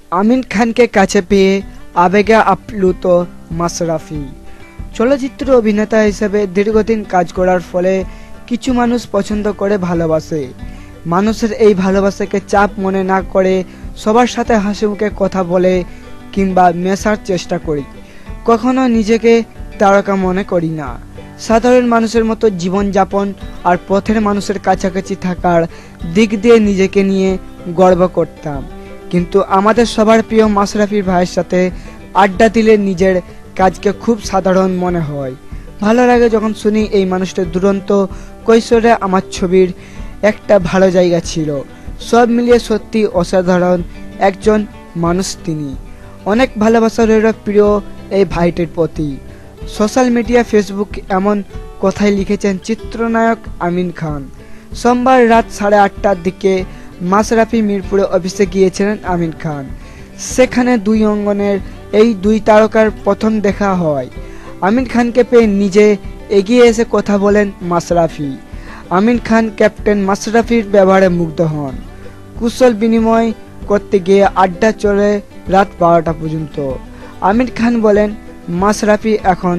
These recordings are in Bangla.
আমিন খানকে কাছে পেয়ে আবেগে আপ্লুত মাশরাফি। চলচ্চিত্র অভিনেতা হিসেবে দীর্ঘদিন কাজ করার ফলে কিছু মানুষ পছন্দ করে, ভালোবাসে। মানুষের এই ভালোবাসাকে চাপ মনে না করে সবার সাথে হাসি মুখে কথা বলে কিংবা মেশার চেষ্টা করি। কখনো নিজেকে তারকা মনে করি না। সাধারণ মানুষের মতো জীবনযাপন আর পথের মানুষের কাছাকাছি থাকার দিক দিয়ে নিজেকে নিয়ে গর্ব করতাম। কিন্তু আমাদের সবার প্রিয় মাশরাফি ভাইয়ের সাথে আড্ডা দিলে নিজের কাজকে খুব সাধারণ মনে হয়। ভালো লাগে যখন শুনি এই মানুষটার দুরন্ত কৈশোরে আমার ছবির একটা ভালো জায়গা ছিল। সব মিলিয়ে সত্যি অসাধারণ একজন মানুষ তিনি। অনেক ভালোবাসা রইল প্রিয় এই ভাইটির প্রতি। সোশ্যাল মিডিয়া ফেসবুক এমন কথাই লিখেছেন চিত্রনায়ক আমিন খান। সোমবার রাত 8:30টার দিকে মাশরাফি মিরপুরে অফিসে গিয়েছিলেন আমিন খান। সেখানে দুই অঙ্গনের এই দুই তারকার প্রথম দেখা হয়। আমিন খানকে পেয়ে নিজে এগিয়ে এসে কথা বলেন মাশরাফি। আমিন খান ক্যাপ্টেন মাশরাফির ব্যবহারে মুগ্ধ হন। কুশল বিনিময় করতে গিয়ে আড্ডা চলে রাত 12টা পর্যন্ত। আমিন খান বলেন মাশরাফি এখন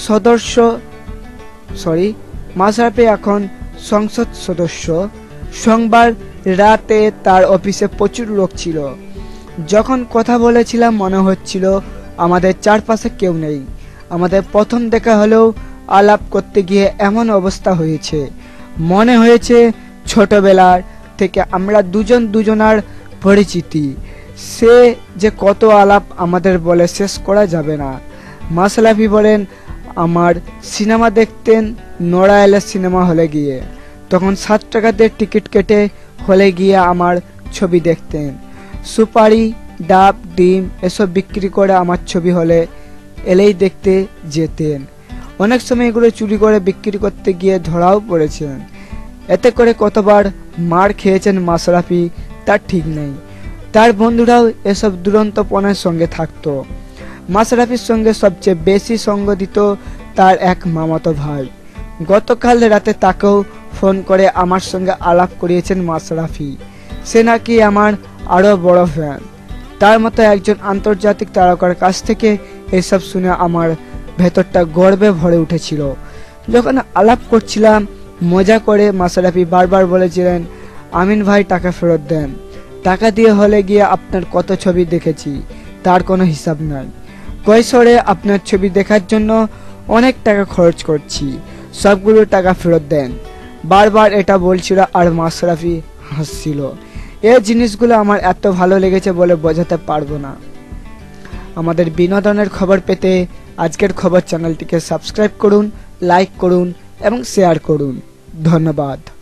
সংসদ সদস্য। সোমবার রাতে তার অফিসে প্রচুর লোক ছিল। যখন কথা বলেছিলাম মনে হচ্ছিল আমাদের চারপাশে কেউ নেই। আমাদের প্রথম দেখা হলেও আলাপ করতে গিয়ে এমন অবস্থা হয়েছে, মনে হয়েছে ছোটবেলার থেকে আমরা দুজনার পরিচিতি। সে যে কত আলাপ আমাদের বলে শেষ করা যাবে না। মাশরাফি বলেন আমার সিনেমা দেখতেন নড়াইলে সিনেমা হলে গিয়ে। তখন 7 টাকা দিয়ে টিকিট কেটে হলে গিয়ে আমার ছবি দেখতেন। সুপারি, ডাব, ডিম এসব বিক্রি করে আমার ছবি হলে এলেই দেখতে যেতেন। অনেক সময় এগুলো চুরি করে বিক্রি করতে গিয়ে ধরাও পড়েছেন। এতে করে কতবার মার খেয়েছেন মাশরাফি তার ঠিক নেই। তার বন্ধুরাও এসব দুরন্তপনার সঙ্গে থাকতো। মাশরাফির সঙ্গে সবচেয়ে বেশি সঙ্গ দিত তার এক মামাতো ভাই। গতকাল রাতে তাকেও ফোন করে আমার সঙ্গে আলাপ করিয়েছেন মাশরাফি। সে নাকি আমার আরো বড় ফ্যান। তার মতো একজন আন্তর্জাতিক তারকার কাছ থেকে এসব শুনে আমার ভেতরটা গর্বে ভরে উঠেছিল। যখন আলাপ করছিলাম মজা করে মাশরাফি বারবার বলেছিলেন আমিন ভাই টাকা ফেরত দেন। টাকা দিয়ে হলে গিয়ে আপনার কত ছবি দেখেছি তার কোনো হিসাব নাই। কৈশোরে আপনার ছবি দেখার জন্য অনেক টাকা খরচ করছি, সবগুলো টাকা ফেরত দেন। বারবার এটা বলছিল আর মাশরাফি হাসছিল। এই জিনিসগুলো আমার এত ভালো লেগেছে বলে বোঝাতে পারবো না। আমাদের বিনোদনের খবর পেতে আজকের খবর চ্যানেলটিকে সাবস্ক্রাইব করুন, লাইক করুন এবং শেয়ার করুন। ধন্যবাদ।